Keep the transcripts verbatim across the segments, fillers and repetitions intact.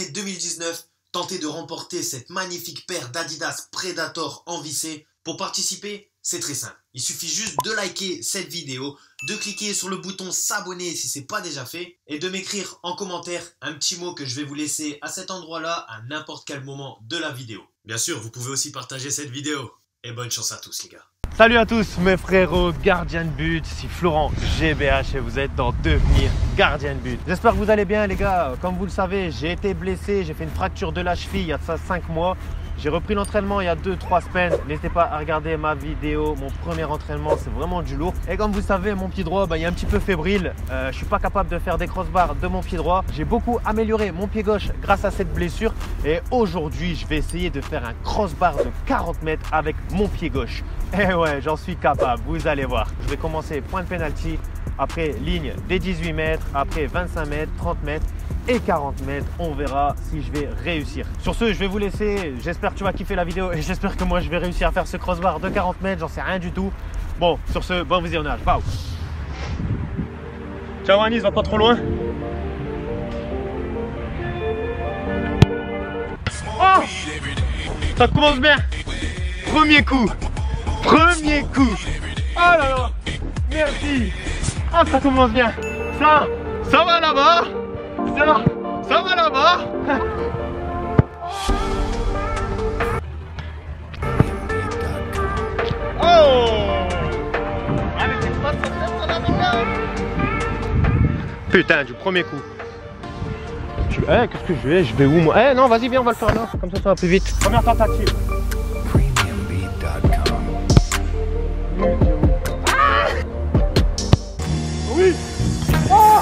l'année deux mille dix-neuf, tentez de remporter cette magnifique paire d'Adidas Predator en vissé. Pour participer, c'est très simple. Il suffit juste de liker cette vidéo, de cliquer sur le bouton s'abonner si ce n'est pas déjà fait et de m'écrire en commentaire un petit mot que je vais vous laisser à cet endroit-là à n'importe quel moment de la vidéo. Bien sûr, vous pouvez aussi partager cette vidéo. Et bonne chance à tous les gars. Salut à tous mes frérots, gardien de but, ici Florent G B H et vous êtes dans Devenir Gardien de but. J'espère que vous allez bien les gars. Comme vous le savez, j'ai été blessé, j'ai fait une fracture de la cheville il y a de ça cinq mois. J'ai repris l'entraînement il y a deux trois semaines. N'hésitez pas à regarder ma vidéo, mon premier entraînement, c'est vraiment du lourd. Et comme vous savez, mon pied droit, bah, il est un petit peu fébrile. Euh, je suis pas capable de faire des crossbars de mon pied droit. J'ai beaucoup amélioré mon pied gauche grâce à cette blessure. Et aujourd'hui, je vais essayer de faire un crossbar de quarante mètres avec mon pied gauche. Et ouais, j'en suis capable, vous allez voir. Je vais commencer point de pénalty, après ligne des dix-huit mètres, après vingt-cinq mètres, trente mètres et quarante mètres. On verra si je vais réussir. Sur ce, je vais vous laisser. J'espère que tu vas kiffer la vidéo et j'espère que moi je vais réussir à faire ce crossbar de quarante mètres. J'en sais rien du tout. Bon, sur ce, bon visionnage. Ciao. Ciao Anis, va pas trop loin. Oh, ça commence bien. Premier coup. Premier coup. Oh là là. Merci. Ah, ça commence bien. Ça, ça va là-bas. Ça, ça va là-bas. Oh. Putain, du premier coup. Je... Eh, qu'est-ce que je vais Je vais où moi? Eh non, vas-y, viens, on va le faire là. Comme ça, ça va plus vite. Première tentative. Oui. Oh.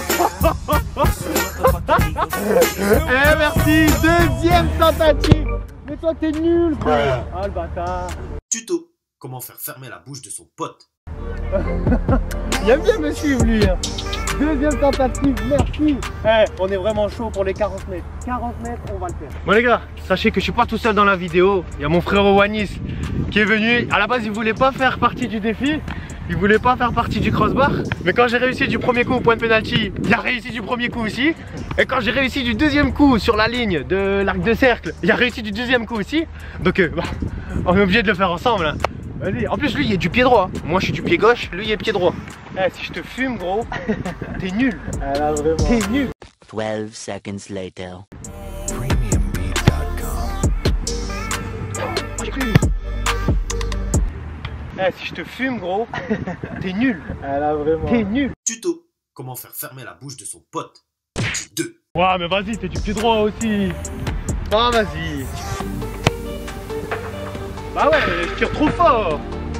Eh merci, deuxième tentative. Mais toi t'es nul frère. Ah le bâtard. Tuto, comment faire fermer la bouche de son pote. Il aime bien me suivre lui hein. Deuxième tentative, merci. Eh, on est vraiment chaud pour les quarante mètres. quarante mètres, on va le faire. Bon les gars, sachez que je suis pas tout seul dans la vidéo. Il y a mon frère Wanis qui est venu. À la base, il voulait pas faire partie du défi. Il voulait pas faire partie du crossbar. Mais quand j'ai réussi du premier coup au point de pénalty, il a réussi du premier coup aussi. Et quand j'ai réussi du deuxième coup sur la ligne de l'arc de cercle, il a réussi du deuxième coup aussi. Donc euh, bah, on est obligé de le faire ensemble hein. Vas-y. En plus lui il est du pied droit. Moi je suis du pied gauche, lui il est pied droit. Eh, si je te fume gros, t'es nul. Ah là vraiment. T'es nul. twelve seconds later. Eh, si je te fume gros, t'es nul. Ah là vraiment. T'es nul. Tuto, comment faire fermer la bouche de son pote. deux. Ouais mais vas-y, t'es du pied droit aussi. Ah vas-y. Bah ouais, je tire trop fort.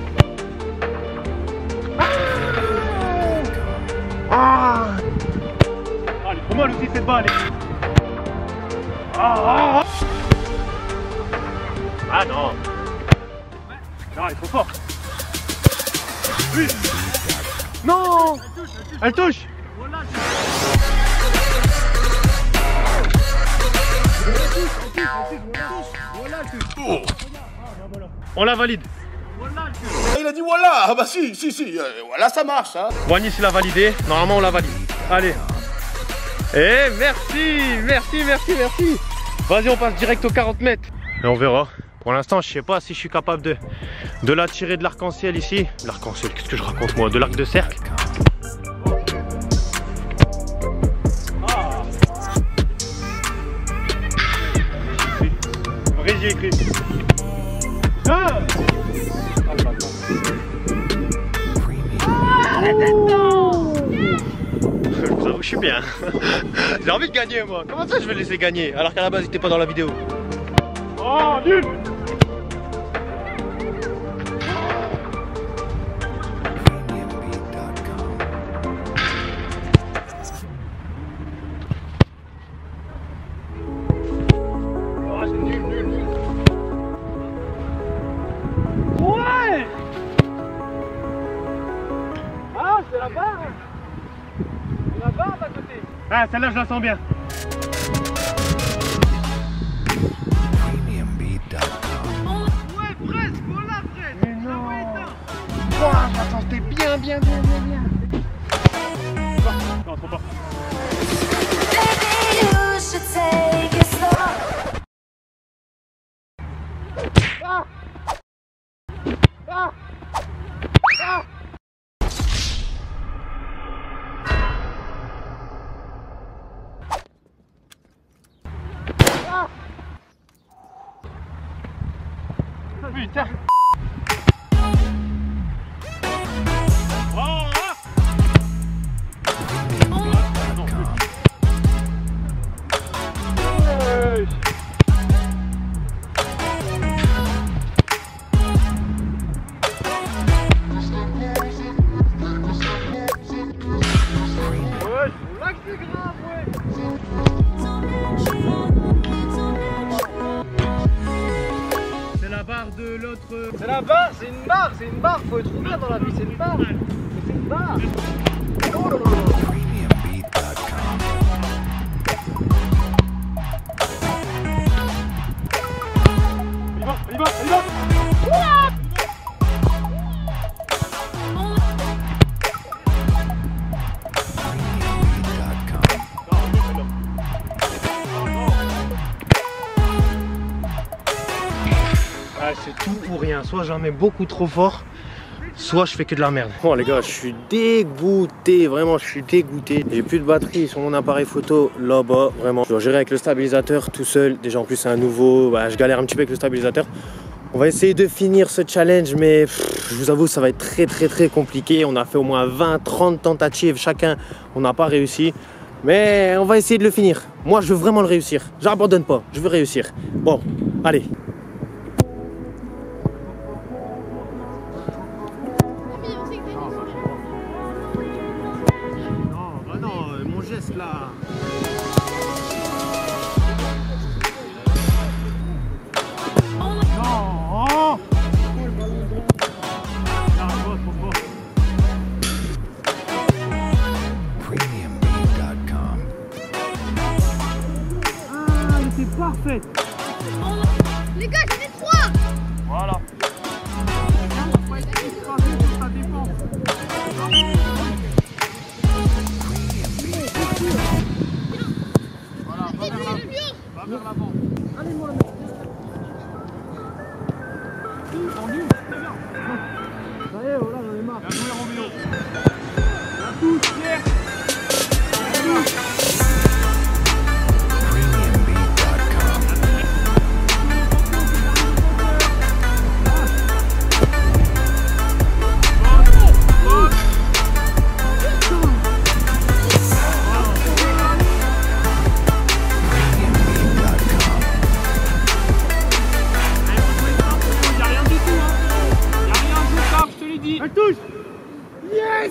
Ah, ah elle est trop mal aussi cette balle. Ah, ah, ah. Ah non. Non, elle est trop forte. Oui. Non. Elle touche. Oh. On la valide. Il a dit voilà. Ah bah si, si, si. Euh, voilà, ça marche. Hein. Wanis il a validé. Normalement on la valide. Allez. Et merci, merci, merci, merci. Vas-y, on passe direct aux quarante mètres. Et on verra. Pour l'instant, je sais pas si je suis capable de, de la tirer de l'arc-en-ciel ici. L'arc-en-ciel, qu'est-ce que je raconte moi? De l'arc de cercle. Ah. Vrai, j'ai écrit. Ah. Je vous avoue, je suis bien. J'ai envie de gagner moi. Comment ça je vais le laisser gagner alors qu'à la base il était pas dans la vidéo? Oh nul. Ah, celle-là, je la sens bien. Ouais, presque, voilà, presque. Mais non. Oh, je la sentais bien, bien, bien, bien, bien. Non, trop fort. Putain. C'est la barre de l'autre. C'est la barre, c'est une barre, c'est une barre, faut être ouvert dans la vie, c'est une barre. C'est une barre. Oh là là. Il va, il va, il va. Ah, c'est tout ou rien, soit j'en mets beaucoup trop fort, soit je fais que de la merde. Bon les gars, je suis dégoûté, vraiment je suis dégoûté. J'ai plus de batterie sur mon appareil photo là-bas, vraiment. Je dois gérer avec le stabilisateur tout seul. Déjà en plus c'est un nouveau, bah, je galère un petit peu avec le stabilisateur. On va essayer de finir ce challenge, mais pff, je vous avoue ça va être très très très compliqué. On a fait au moins vingt trente tentatives chacun, on n'a pas réussi. Mais on va essayer de le finir. Moi je veux vraiment le réussir, j'abandonne pas, je veux réussir. Bon, allez. Là. Non. premium beat dot com. Ah, elle était parfaite. Les gars, j'en ai trois. Voilà. Va vers l'avant. Allez, moi, tendu, c'est bien. Ça y est, voilà, j'en ai marre. Bien joué, Roméo. La touche, Pierre. La touche. premium beat dot com. Elle touche. Yes.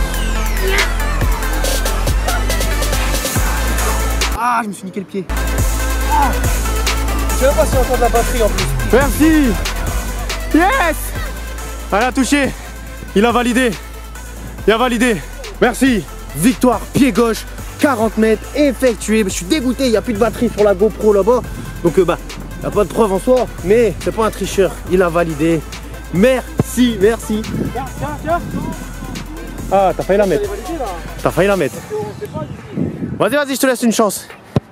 Ah, je me suis niqué le pied. Ah. Je sais même pas si on entend de la batterie en plus. Merci. Yes. Elle a touché. Il a validé. Il a validé. Merci. Victoire, pied gauche, quarante mètres, effectué. Je suis dégoûté, il n'y a plus de batterie sur la GoPro là-bas. Donc euh, bah, il n'y a pas de preuve en soi, mais c'est pas un tricheur. Il a validé. Merci, merci. Tiens, tiens, tiens. Ah, t'as failli la mettre. T'as failli la mettre. Vas-y, vas-y, je te laisse une chance.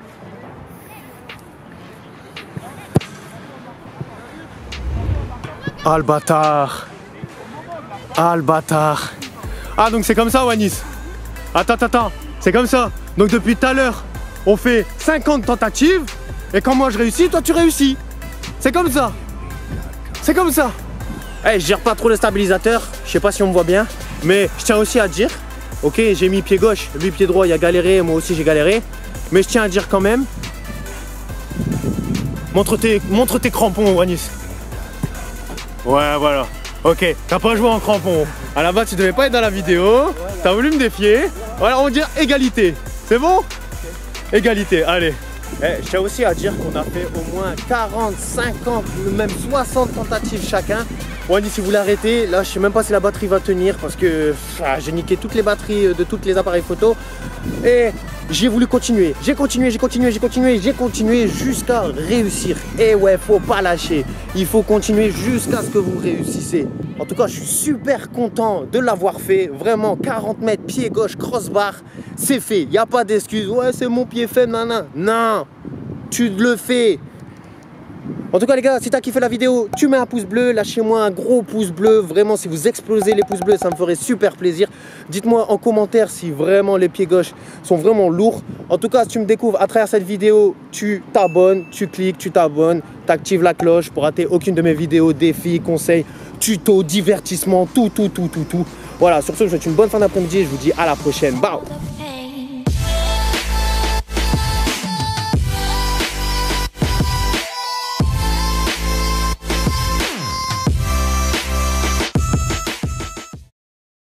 Ah, le bâtard. Ah, le bâtard. Ah, donc c'est comme ça, Wanis. Attends, attends, attends. C'est comme ça. Donc depuis tout à l'heure, on fait cinquante tentatives. Et quand moi je réussis, toi tu réussis. C'est comme ça. C'est comme ça. Hey, je gère pas trop le stabilisateur, je sais pas si on me voit bien, mais je tiens aussi à dire, ok, j'ai mis pied gauche, lui pied droit, il a galéré, moi aussi j'ai galéré, mais je tiens à dire quand même, montre tes, montre tes crampons, Wanis. Ouais, voilà, ok, t'as pas joué en crampons, à la base tu devais pas être dans la vidéo, t'as voulu me défier, voilà, on va dire égalité, c'est bon? Okay. Égalité, allez. Eh, je tiens aussi à dire qu'on a fait au moins quarante, cinquante, même soixante tentatives chacun. Wanis, si vous voulez arrêter, là je sais même pas si la batterie va tenir parce que ah, j'ai niqué toutes les batteries de tous les appareils photo. Et j'ai voulu continuer, j'ai continué, j'ai continué, j'ai continué, j'ai continué jusqu'à réussir. Et ouais, faut pas lâcher, il faut continuer jusqu'à ce que vous réussissez. En tout cas, je suis super content de l'avoir fait. Vraiment, quarante mètres, pied gauche, crossbar, c'est fait. Il n'y a pas d'excuse. Ouais, c'est mon pied faible, nan. Non, tu le fais. En tout cas les gars, si t'as kiffé la vidéo, tu mets un pouce bleu, lâchez-moi un gros pouce bleu. Vraiment, si vous explosez les pouces bleus, ça me ferait super plaisir. Dites-moi en commentaire si vraiment les pieds gauches sont vraiment lourds. En tout cas, si tu me découvres à travers cette vidéo, tu t'abonnes, tu cliques, tu t'abonnes, tu actives la cloche pour rater aucune de mes vidéos, défis, conseils, tutos, divertissements, tout, tout, tout, tout, tout. Voilà, sur ce, je vous souhaite une bonne fin d'après-midi et je vous dis à la prochaine. Bye.